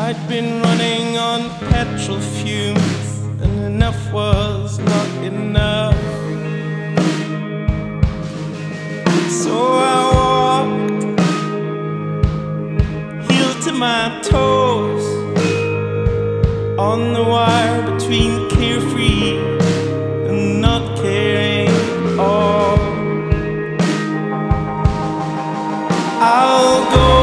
I'd been running on petrol fumes, and enough was not enough. So I walked, heel to my toes, on the wire between carefree and not caring at all. I'll go